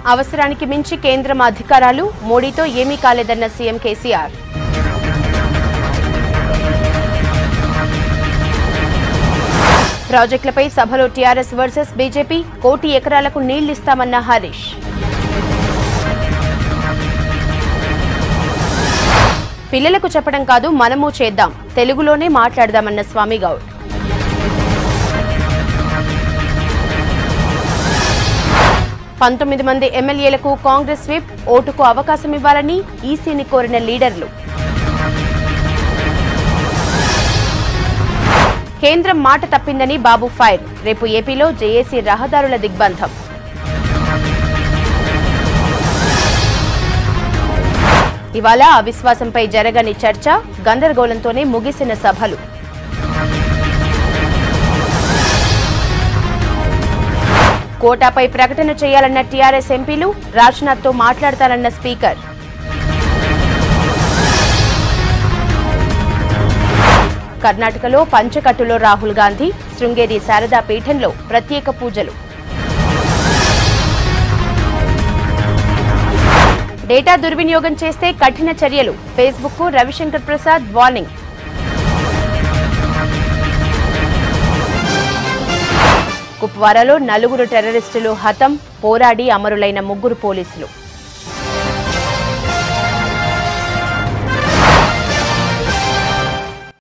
అవసరానికి మించి కేంద్రం అధికారాలు, మోడీతో ఏమీ కాలేదన్న సీఎం కేసీఆర్. ప్రాజెక్టులపై సభలో టీఆర్ఎస్ వర్సెస్ బీజేపీ, 1 కోటి ఎకరాలకు నీళ్లిస్తామన్న హరీష్. పిల్లలకు చెప్పడం కాదు, మనము చేద్దాం, తెలుగులోనే మాట్లాడదామన్న స్వామిగౌడ్. మంది ఎమ్మెల్యేలకు కాంగ్రెస్ విప్, ఓటుకు అవకాశం ఇవ్వాలని ఈసీని కోరిన లీడర్లు. కేంద్రం మాట తప్పిందని బాబు ఫైర్, రేపు ఏపీలో జేఏసీ రహదారుల దిగ్బంధం. ఇవాళ అవిశ్వాసంపై జరగని చర్చ, గందరగోళంతోనే ముగిసిన సభలు. కోటాపై ప్రకటన చేయాలన్న టీఆర్ఎస్ ఎంపీలు, రాజ్నాథ్తో మాట్లాడతారన్న స్పీకర్. కర్ణాటకలో పంచకట్టులో రాహుల్ గాంధీ, శృంగేరి శారదా పీఠంలో ప్రత్యేక పూజలు. డేటా దుర్వినియోగం చేస్తే కఠిన చర్యలు, ఫేస్బుక్కు రవిశంకర్ ప్రసాద్ వార్నింగ్. కుప్వారాలో 4 టెర్రరిస్టులు హతం, పోరాడి అమరులైన 3 పోలీసులు.